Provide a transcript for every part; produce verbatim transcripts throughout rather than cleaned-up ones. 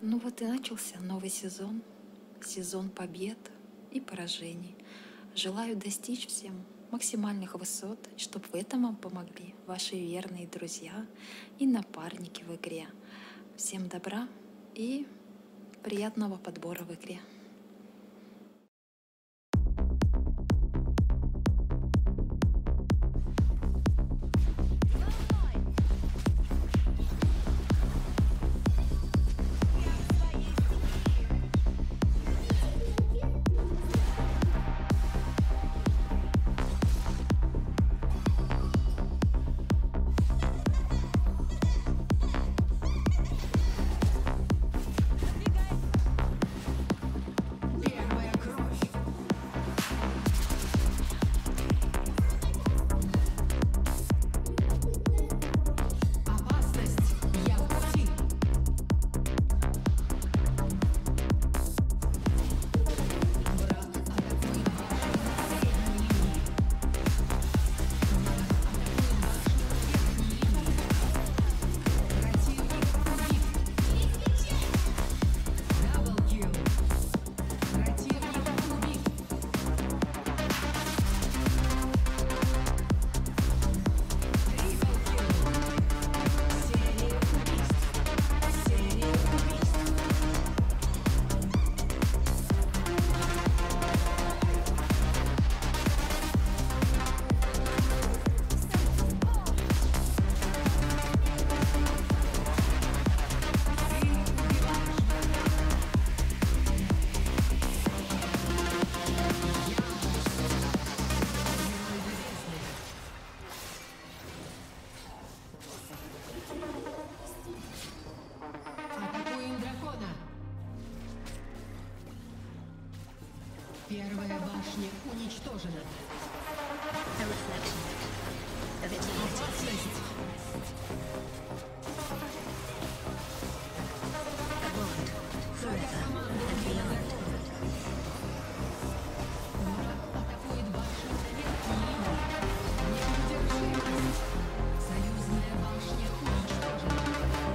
Ну вот и начался новый сезон, сезон побед и поражений. Желаю достичь всем максимальных высот, чтобы в этом вам помогли ваши верные друзья и напарники в игре. Всем добра и приятного подбора в игре. Первая башня уничтожена. Опасность! Твоя команда атакует башню на верхней линии. Неудержимость! Союзная башня уничтожена.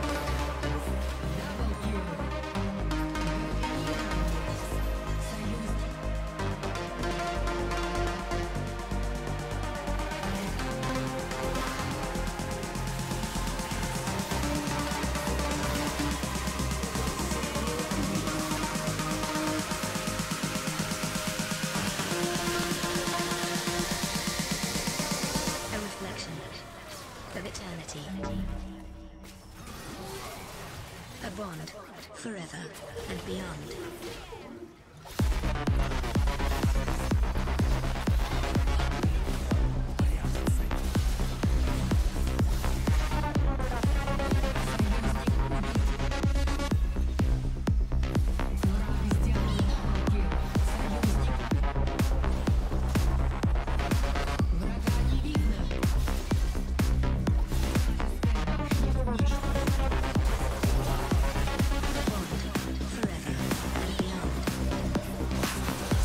Даблкил! A bond forever and beyond. Forever and beyond.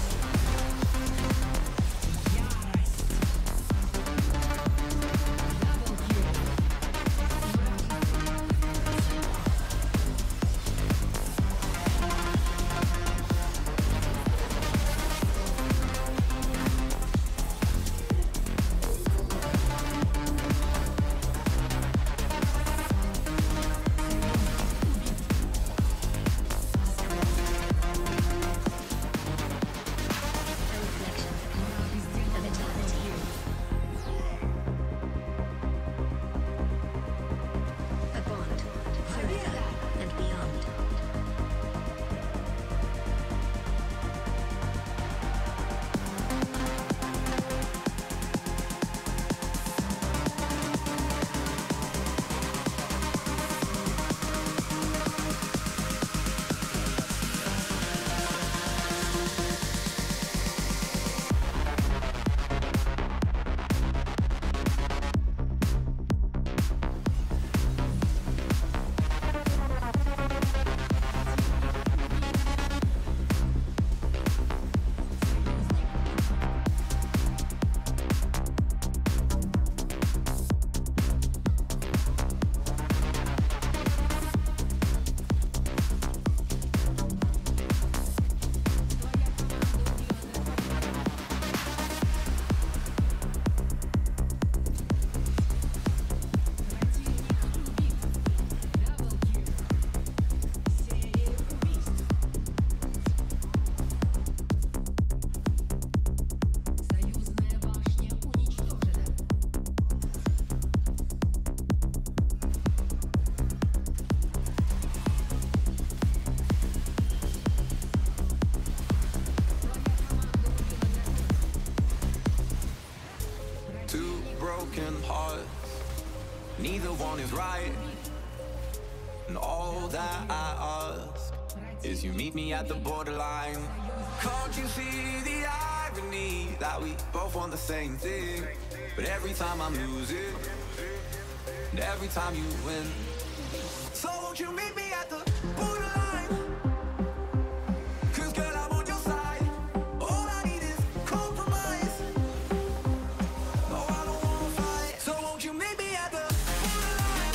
broken hearts. Neither one is right. And all that I ask is you meet me at the borderline. Can't you see the irony that we both want the same thing? But every time I'm losing, and every time you win. So won't you meet me at the borderline? 'Cause girl, I'm on your side. All I need is compromise. No, I don't wanna fight. So won't you meet me at the borderline?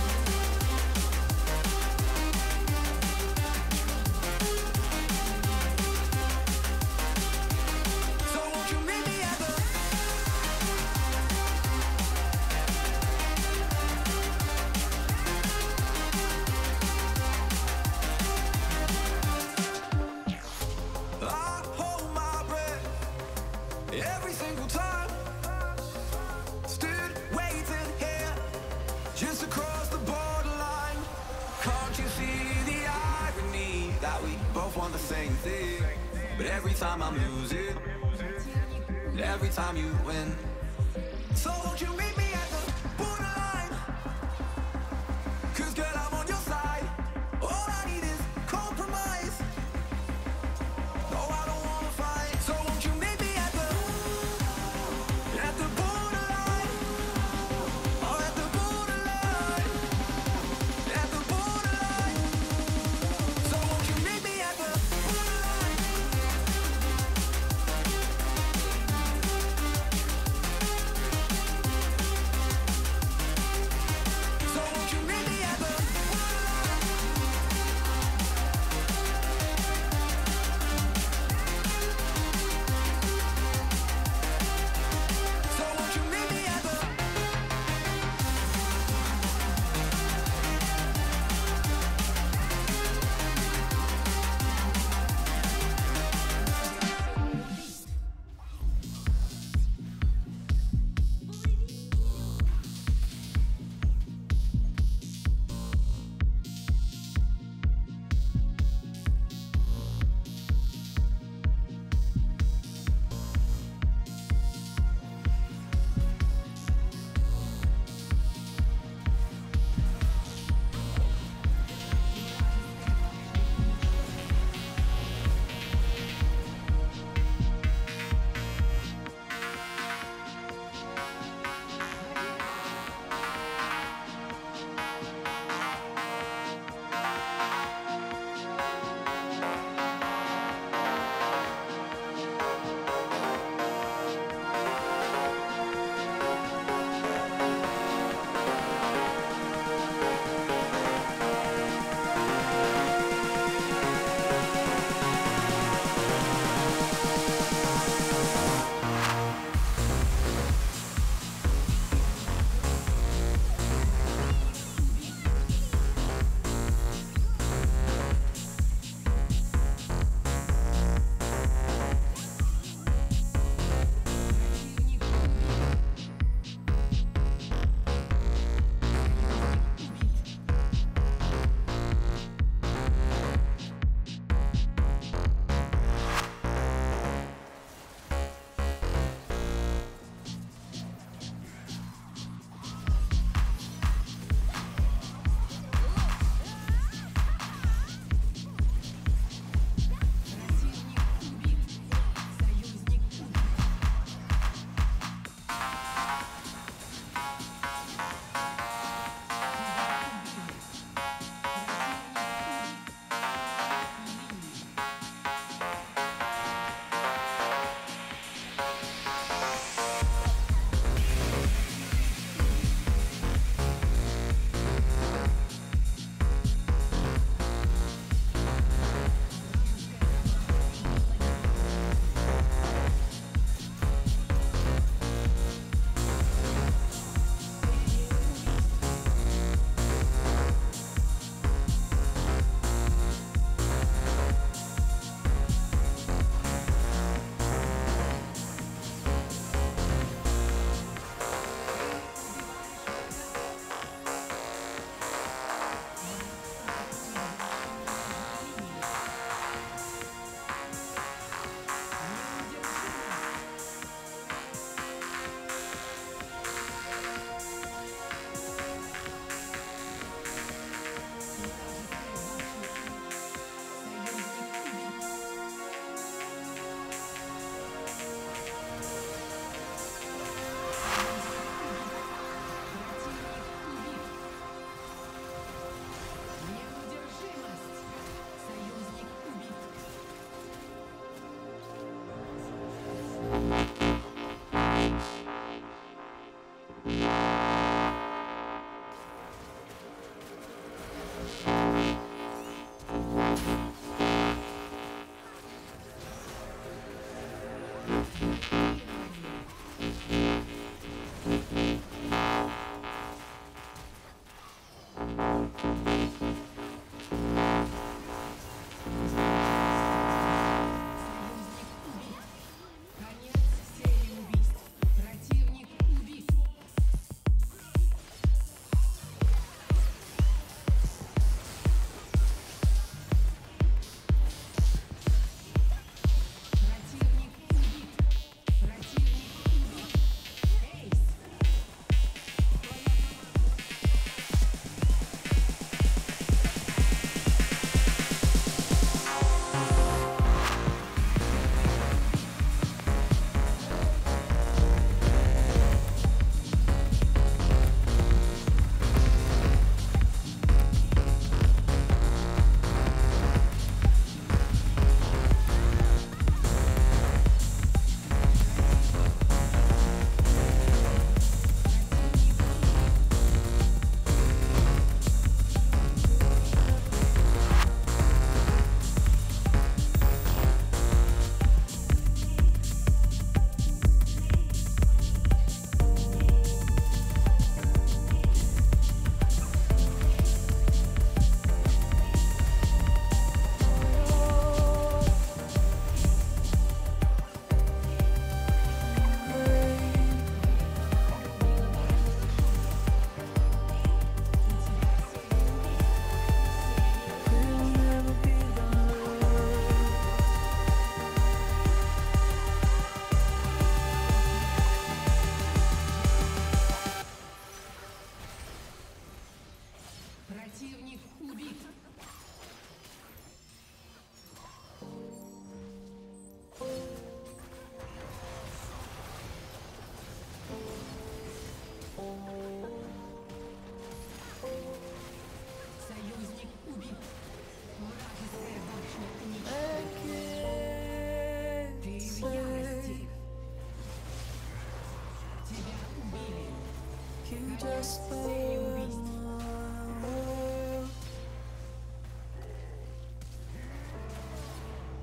So won't you meet me at the I hold my breath every single time. Stood waiting here just across the borderline. Can't you see the irony that we both want the same thing? But every time I'm losing, and every time you win. So won't you meet me at the borderline? 'Cause girl, I'm on your side. All I need is compromise. No, I don't wanna fight. So won't you meet me at the at the borderline? Oh, at the borderline. At the borderline. So won't you meet me at the borderline?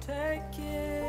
take it.